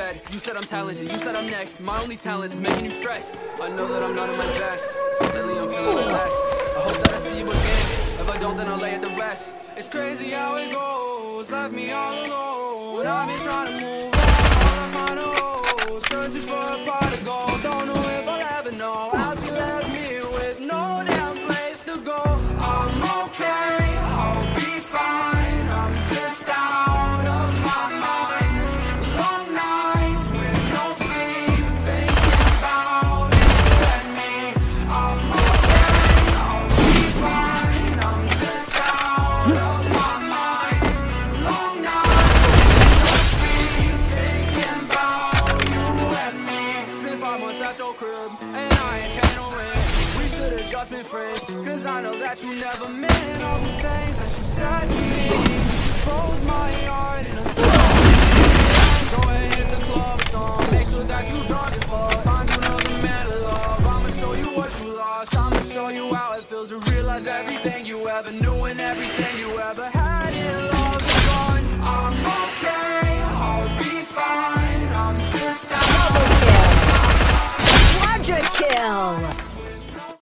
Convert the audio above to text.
said. You said I'm talented, you said I'm next. My only talent is making you stressed. I know that I'm not at my best. Lately I'm feeling less. I hope that I see you again. If I don't, then I'll lay it to rest. It's crazy how it goes, left me all alone. I've been trying to move on, all I find a hole. Searching for a pot to go, don't know if I'll ever know how she left me with no damn place to go. I'm okay, I'll be fine. I'm just out of my mind. Long nights with no sleep, thinking about you and me. I'm okay, I'll be fine. I'm just out of my mind. Long nights with no sleep, thinking about you and me. Spent 5 months at your crib, and I ain't paying no rent. We should've just been friends, cause I know that you never meant all the things that you said to me. Froze my heart in a storm. Go ahead, hit the club song. Make sure that you drunk as fuck. Find another man to love. I'ma show you what you lost. I'ma show you how it feels to realize everything you ever knew and everything you ever had.